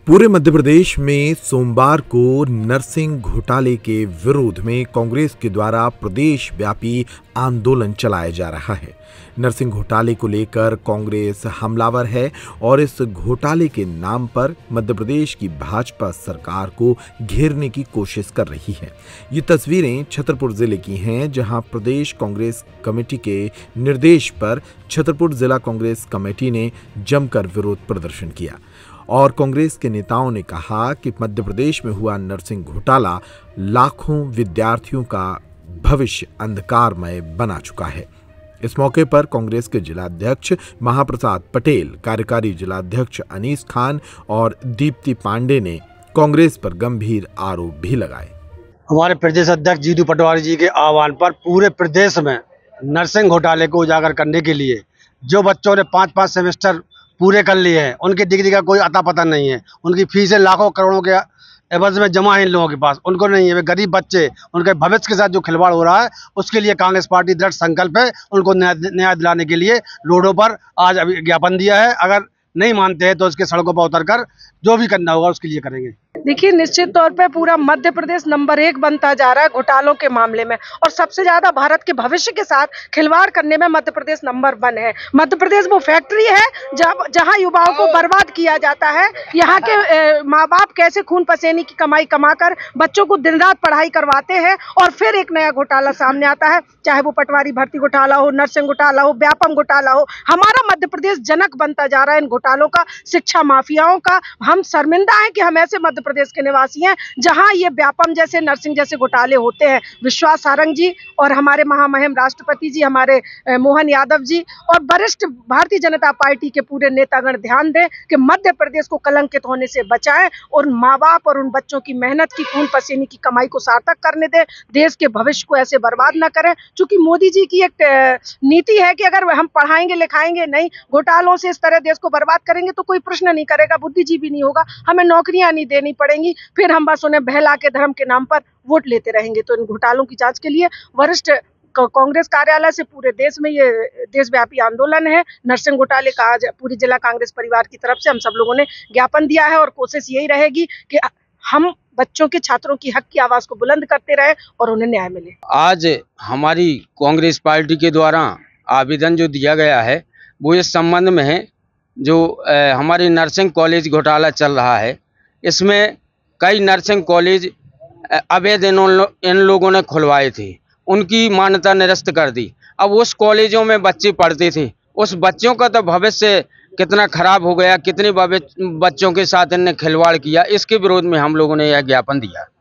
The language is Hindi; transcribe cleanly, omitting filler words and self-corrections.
पूरे मध्य प्रदेश में सोमवार को नर्सिंग घोटाले के विरोध में कांग्रेस के द्वारा प्रदेश व्यापी आंदोलन चलाया जा रहा है। नर्सिंग घोटाले को लेकर कांग्रेस हमलावर है और इस घोटाले के नाम पर मध्य प्रदेश की भाजपा सरकार को घेरने की कोशिश कर रही है। ये तस्वीरें छतरपुर जिले की हैं, जहां प्रदेश कांग्रेस कमेटी के निर्देश पर छतरपुर जिला कांग्रेस कमेटी ने जमकर विरोध प्रदर्शन किया और कांग्रेस के नेताओं ने कहा कि मध्य प्रदेश में हुआ नर्सिंग घोटाला लाखों विद्यार्थियों का भविष्य अंधकारमय बना चुका है। इस मौके पर कांग्रेस के जिलाध्यक्ष महाप्रसाद पटेल, कार्यकारी जिलाध्यक्ष अनीस खान और दीप्ति पांडे ने कांग्रेस पर गंभीर आरोप भी लगाए। हमारे प्रदेश अध्यक्ष जीतू पटवारी जी के आह्वान पर पूरे प्रदेश में नर्सिंग घोटाले को उजागर करने के लिए जो बच्चों ने 5-5 सेमेस्टर पूरे कर लिए हैं, उनकी डिग्री का कोई अता पता नहीं है। उनकी फीसें लाखों करोड़ों के एवज में जमा है इन लोगों के पास, उनको नहीं है। वे गरीब बच्चे, उनके भविष्य के साथ जो खिलवाड़ हो रहा है, उसके लिए कांग्रेस पार्टी दृढ़ संकल्प है उनको न्याय दिलाने के लिए रोडों पर आज ज्ञापन दिया है। अगर नहीं मानते हैं तो इसके सड़कों पर उतरकर जो भी करना होगा उसके लिए करेंगे। देखिए, निश्चित तौर पे पूरा मध्य प्रदेश नंबर 1 बनता जा रहा है घोटालों के मामले में, और सबसे ज्यादा भारत के भविष्य के साथ खिलवाड़ करने में मध्य प्रदेश नंबर 1 है। मध्य प्रदेश वो फैक्ट्री है जहां युवाओं को बर्बाद किया जाता है। यहाँ के माँ बाप कैसे खून पसीने की कमाई कमाकर बच्चों को दिन रात पढ़ाई करवाते हैं, और फिर एक नया घोटाला सामने आता है, चाहे वो पटवारी भर्ती घोटाला हो, नर्सिंग घोटाला हो, व्यापम घोटाला हो। हमारा मध्य प्रदेश जनक बनता जा रहा है इन घोटालों का, शिक्षा माफियाओं का। हम शर्मिंदा हैं कि हम ऐसे मध्य प्रदेश के निवासी हैं जहां ये व्यापम जैसे, नर्सिंग जैसे घोटाले होते हैं। विश्वास सारंग जी और हमारे महामहिम राष्ट्रपति जी, हमारे मोहन यादव जी और वरिष्ठ भारतीय जनता पार्टी के पूरे नेतागण ध्यान दें कि मध्य प्रदेश को कलंकित होने से बचाएं और माँ बाप और उन बच्चों की मेहनत की, खून पसीने की कमाई को सार्थक करने दें। देश के भविष्य को ऐसे बर्बाद न करें, क्योंकि मोदी जी की एक नीति है कि अगर हम पढ़ाएंगे लिखाएंगे नहीं, घोटालों से इस तरह देश को बर्बाद करेंगे तो कोई प्रश्न नहीं करेगा, बुद्धिजीवी नहीं होगा, हमें नौकरियां नहीं देनी पड़ेंगी, फिर हम बस उन्हें बहला के धर्म के नाम पर वोट लेते रहेंगे। तो इन घोटालों की जांच के लिए वरिष्ठ कांग्रेस कार्यालय से पूरे देश में ये देशव्यापी आंदोलन है। नर्सिंग घोटाले का आज पूरी जिला कांग्रेस परिवार की तरफ से हम सब लोगों ने ज्ञापन दिया है, और कोशिश यही रहेगी कि हम बच्चों के, छात्रों की हक की आवाज को बुलंद करते रहे और उन्हें न्याय मिले। आज हमारी कांग्रेस पार्टी के द्वारा आवेदन जो दिया गया है वो इस संबंध में है, जो हमारी नर्सिंग कॉलेज घोटाला चल रहा है, इसमें कई नर्सिंग कॉलेज अवैध इन लोगों ने खुलवाए थे, उनकी मान्यता निरस्त कर दी। अब उस कॉलेजों में बच्चे पढ़ते थे, उस बच्चों का तो भविष्य कितना खराब हो गया, कितने बच्चों के साथ इनने खिलवाड़ किया, इसके विरोध में हम लोगों ने यह ज्ञापन दिया।